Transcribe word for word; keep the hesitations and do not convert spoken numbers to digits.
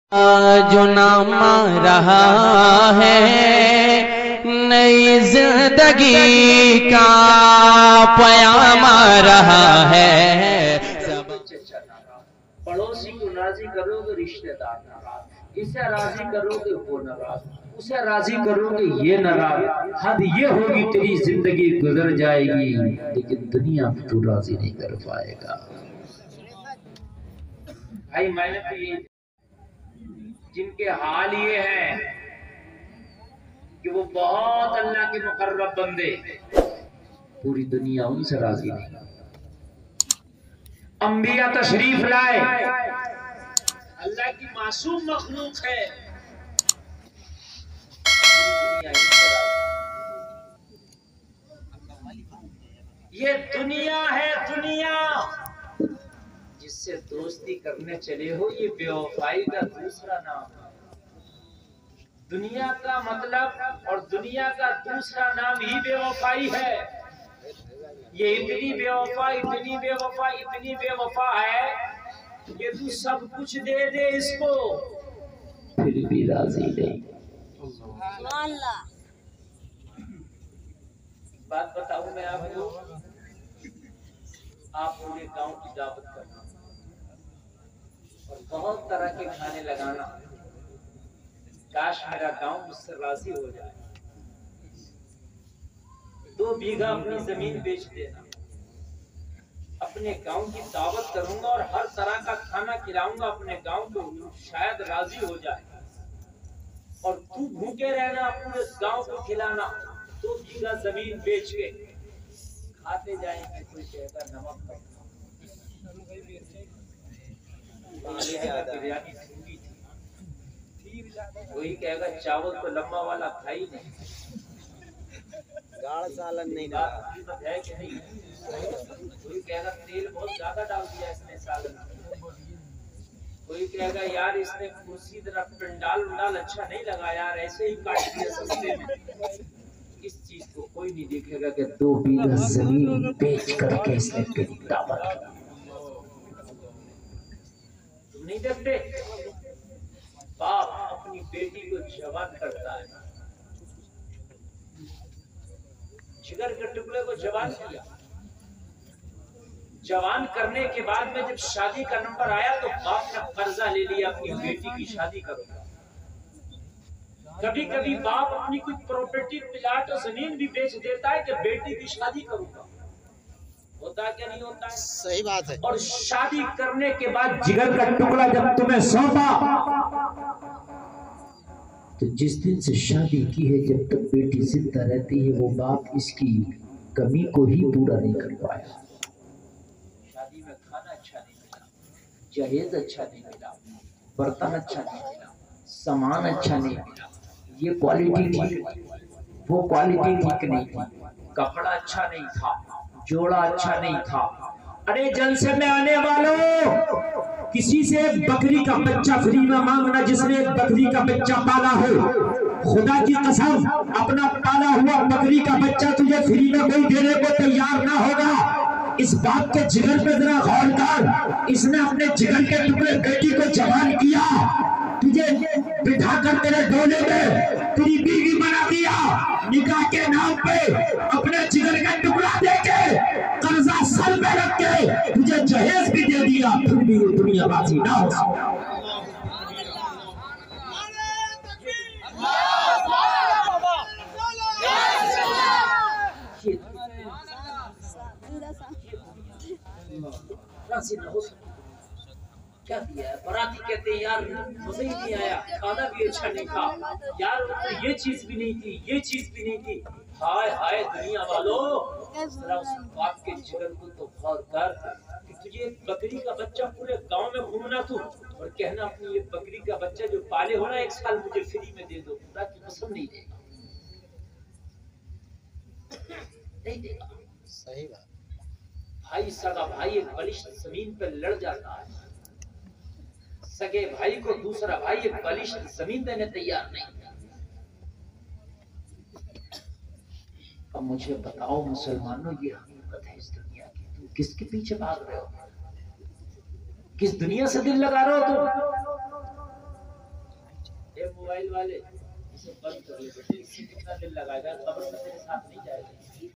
जो नामा रहा है नई जिंदगी का पयामा रहा है। पड़ोसी को राजी करोगे रिश्तेदार नाराज, इसे राजी करोगे वो नाराज, उसे राजी करोगे ये नाराज। हद ये होगी तेरी जिंदगी गुजर जाएगी, लेकिन दुनिया तू राजी नहीं कर पाएगा। भाई मैंने तो ये जिनके हाल ये है कि वो बहुत अल्लाह के मुकर्रब बंदे, पूरी दुनिया उनसे राजी नहीं। अंबिया तशरीफ लाए, अल्लाह की मासूम मखलूक है, ये दुनिया है दुनिया। जिससे दोस्ती करने चले हो ये बेवफाई का दूसरा नाम है। दुनिया का मतलब और दुनिया का दूसरा नाम ही बेवफाई है। ये इतनी बेवफा इतनी बेवफा इतनी बेवफा है कि तू सब कुछ दे दे इसको फिर भी राजी नहीं। बात बताऊं मैं आपको, आप पूरे गांव की दावत करना और बहुत तरह के खाने लगाना, काश मेरा गांव मुझसे राजी हो जाए। दो बीघा अपनी जमीन बेच देना, अपने गांव की दावत करूंगा और हर तरह का खाना खिलाऊंगा अपने गांव को, शायद राजी हो जाए। और तू भूखे रहना, पूरे गांव को खिलाना। दो बीघा जमीन बेच के खाते जाएंगे। कोई कहेगा नमक कम, बिरयानी ठंडी थी, कोई कहेगा चावल तो लंबा वाला था ही नहीं, गाढ़ सालन नहीं बात है कि नहीं। कोई कहेगा तेल बहुत ज्यादा डाल दिया इसने सालन में, कोई कहेगा यार इसने कुर्सी तरह पंडाल उंडाल अच्छा नहीं लगा यार, ऐसे ही काट दिया सस्ते में। इस चीज को कोई नहीं देखेगा कि दो बीघा जमीन बेच करके इसने तेरी दावत की। तुम नहीं देखते बाप अपनी बेटी को जवान करता है, जिगर के टुकड़े को जवान किया। जवान करने के बाद में जब शादी का नंबर आया तो बाप ने कर्जा ले लिया अपनी बेटी की शादी करूंगा। कभी कभी बाप अपनी कुछ प्रॉपर्टी प्लाट और जमीन भी बेच देता है कि बेटी की शादी करूंगा। होता है क्या नहीं होता है? सही बात है। और शादी करने के बाद जिगर का टुकड़ा जब तुम्हें सौंपा तो जिस दिन से शादी की है जब तक बेटी जिंदा रहती है वो बाप इसकी कमी को ही पूरा नहीं कर पाया। शादी में खाना अच्छा नहीं मिला, जहेज अच्छा नहीं मिला, बर्तन अच्छा नहीं मिला, सामान अच्छा नहीं मिला, ये क्वालिटी थी वो क्वालिटी ठीक नहीं थी, कपड़ा अच्छा नहीं था, जोड़ा अच्छा नहीं था। अरे जलसे में आने वालों, किसी से बकरी का बच्चा फ्री में मांगना जिसने बकरी का बच्चा पाला हो। खुदा की कसम अपना पाला हुआ बकरी का बच्चा तुझे फ्री में कोई देने को तैयार ना होगा। इस बात के जिगर पे जरा गौर कर, इसने अपने जिगर के टुकड़े बेटी को जवान किया, तुझे बिठाकर तेरे डोले में तेरी बीवी बना दिया, निकाह के नाम पे अपने जिगर का टुकड़ा देके कर्जा सर पे रख के तुझे जहेज भी दे दिया, फिर भी वो दुनिया बाजी ना हो। क्या दिया है? बराती कहते हैं यार मजा ही नहीं आया, खाना भी अच्छा नहीं था यार, तो ये चीज भी नहीं थी, ये चीज भी नहीं थी। हाय हाय दुनिया वालों, जरा उस बाप के जिगर को तो गौर कर कि तुझे एक बकरी का बच्चा पूरे गांव में घूमना तू और कहना अपनी ये बकरी का बच्चा जो पाले हो ना एक साल मुझे फ्री में दे दो। खुदा की कसम नहीं देगा, नहीं देगा। सही बात। भाई सगा भाई एक बलिष्ठ जमीन पे लड़ जाता है, सगे भाई को दूसरा भाई एक बलिष्ठ जमीन देने तैयार नहीं। अब मुझे बताओ मुसलमानों, ये हकीकत है इस दुनिया की। तुम किसके पीछे भाग रहे हो? किस दुनिया से दिल लगा रहे हो तुम? ये मोबाइल वाले इसे बंद कर ले बेटे, इससे कितना दिन लगाएगा, खबर में तेरे साथ नहीं जाएगा।